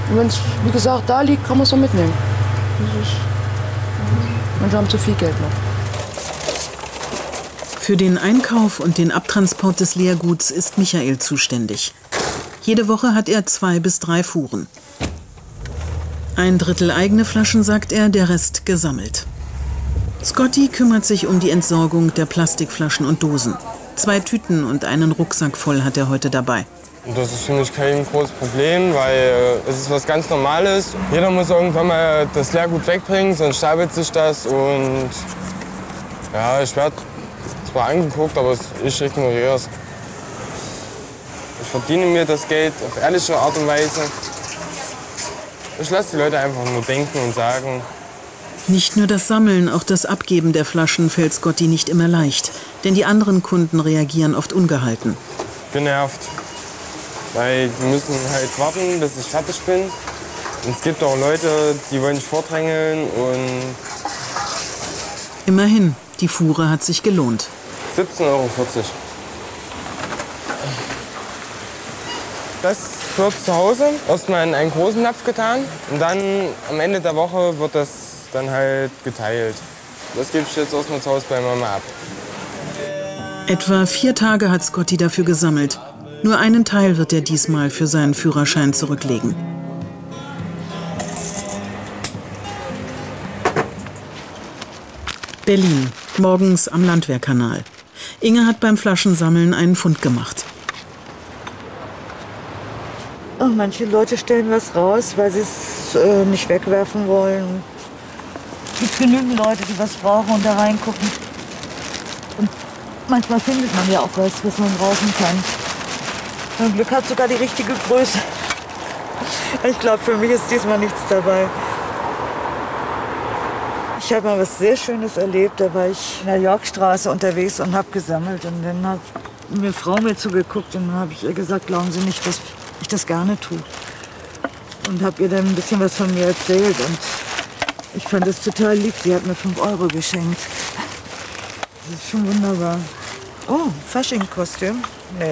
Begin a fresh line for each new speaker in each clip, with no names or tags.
Und wenn es, wie gesagt, da liegt, kann man es noch mitnehmen. Manche haben zu viel Geld noch.
Für den Einkauf und den Abtransport des Leerguts ist Michael zuständig. Jede Woche hat er 2 bis 3 Fuhren. 1/3 eigene Flaschen, sagt er, der Rest gesammelt. Scotty kümmert sich um die Entsorgung der Plastikflaschen und Dosen. 2 Tüten und einen Rucksack voll hat er heute dabei.
Das ist für mich kein großes Problem, weil es ist was ganz Normales. Jeder muss irgendwann mal das Leergut wegbringen, sonst stapelt sich das. Und ja, ich werde zwar angeguckt, aber ich ignoriere es. Ich verdiene mir das Geld auf ehrliche Art und Weise. Ich lasse die Leute einfach nur denken und sagen.
Nicht nur das Sammeln, auch das Abgeben der Flaschen fällt Scotty nicht immer leicht. Denn die anderen Kunden reagieren oft ungehalten.
Genervt. Weil die müssen halt warten, bis ich fertig bin. Und es gibt auch Leute, die wollen nicht vordrängeln. Und
immerhin, die Fuhre hat sich gelohnt.
17,40 €. Das wird zu Hause erstmal in einen großen Napf getan. Und dann am Ende der Woche wird das dann halt geteilt. Das gebe ich jetzt erstmal zu Hause bei Mama ab.
Etwa 4 Tage hat Scotty dafür gesammelt. Nur einen Teil wird er diesmal für seinen Führerschein zurücklegen. Berlin, morgens am Landwehrkanal. Inge hat beim Flaschensammeln einen Fund gemacht.
Oh, manche Leute stellen was raus, weil sie es nicht wegwerfen wollen. Es gibt genügend Leute, die was brauchen und da reingucken. Und manchmal findet man ja auch was man brauchen kann. Zum Glück hat sogar die richtige Größe. Ich glaube, für mich ist diesmal nichts dabei. Ich habe mal was sehr Schönes erlebt. Da war ich in der Yorkstraße unterwegs und habe gesammelt. Und dann hat eine Frau mir zugeguckt und dann habe ich ihr gesagt, glauben Sie nicht, dass ich das gerne tue. Und habe ihr dann ein bisschen was von mir erzählt. Und ich fand es total lieb. Sie hat mir 5 € geschenkt. Das ist schon wunderbar. Oh, Fasching-Kostüm? Nee.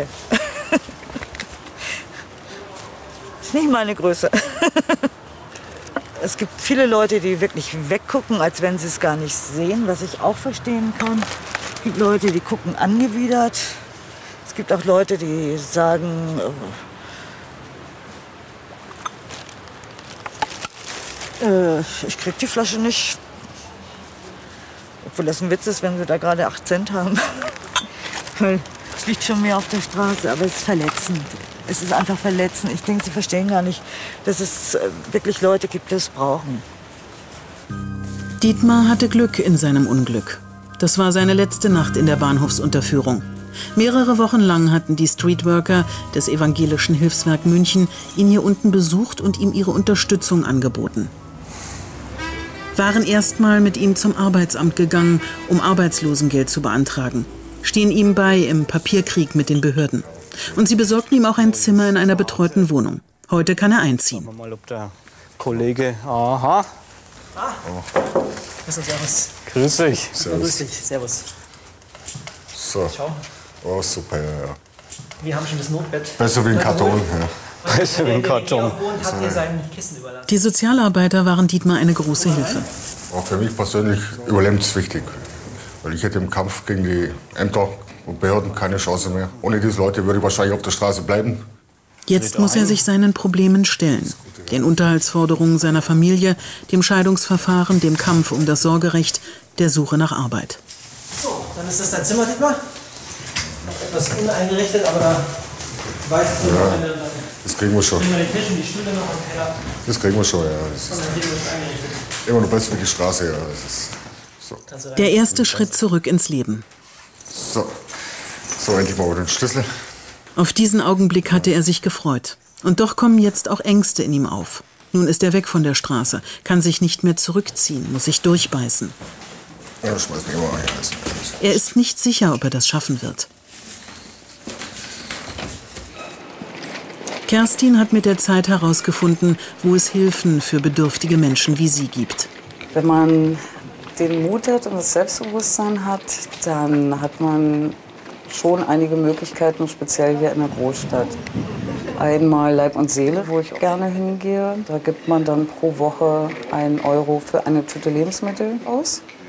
Ist nicht meine Größe. Es gibt viele Leute, die wirklich weggucken, als wenn sie es gar nicht sehen, was ich auch verstehen kann. Es gibt Leute, die gucken angewidert. Es gibt auch Leute, die sagen, ich krieg die Flasche nicht. Obwohl das ein Witz ist, wenn sie da gerade 8 Cent haben. Weil es liegt schon mehr auf der Straße, aber es ist verletzend. Es ist einfach verletzend. Ich denke, sie verstehen gar nicht, dass es wirklich Leute gibt, die es brauchen.
Dietmar hatte Glück in seinem Unglück. Das war seine letzte Nacht in der Bahnhofsunterführung. Mehrere Wochen lang hatten die Streetworker des Evangelischen Hilfswerk München ihn hier unten besucht und ihm ihre Unterstützung angeboten. Waren erstmal mit ihm zum Arbeitsamt gegangen, um Arbeitslosengeld zu beantragen. Stehen ihm bei im Papierkrieg mit den Behörden. Und sie besorgten ihm auch ein Zimmer in einer betreuten Wohnung. Heute kann er einziehen.
Schauen wir mal, ob der Kollege... Aha.
Servus.
Grüß dich.
Servus. Grüß dich. Servus.
So.
Schau.
Oh, super, ja.
Wir haben schon das Notbett.
Besser wie ein Karton, ja.
Besser wie ein Karton.
Hat dir sein Kissen überlassen.
Die Sozialarbeiter waren Dietmar eine große Hilfe.
Auch für mich persönlich überlebenswichtig. Weil ich hätte im Kampf gegen die Ämter und Behörden keine Chance mehr. Ohne diese Leute würde ich wahrscheinlich auf der Straße bleiben.
Jetzt muss er sich seinen Problemen stellen. Den Unterhaltsforderungen seiner Familie, dem Scheidungsverfahren, dem Kampf um das Sorgerecht, der Suche nach Arbeit.
So, dann ist das dein Zimmer, Dietmar. Noch etwas uneingerichtet, aber da weißt du noch eine...
Das kriegen wir schon.
Die Tischen, die Stühle noch im Keller.
Das kriegen wir schon, ja. Das ist immer noch besser wie die Straße, ja. Das ist so.
Der erste Schritt zurück ins Leben.
So, endlich mal den Schlüssel.
Auf diesen Augenblick hatte er sich gefreut. Und doch kommen jetzt auch Ängste in ihm auf. Nun ist er weg von der Straße, kann sich nicht mehr zurückziehen, muss sich durchbeißen.
Ja, schmeiß mich immer ein.
Er ist nicht sicher, ob er das schaffen wird. Kerstin hat mit der Zeit herausgefunden, wo es Hilfen für bedürftige Menschen wie sie gibt.
Wenn man den Mut hat und das Selbstbewusstsein hat, dann hat man schon einige Möglichkeiten, speziell hier in der Großstadt. einmal Leib und Seele, wo ich gerne hingehe. Da gibt man dann pro Woche 1 € für eine Tüte Lebensmittel aus.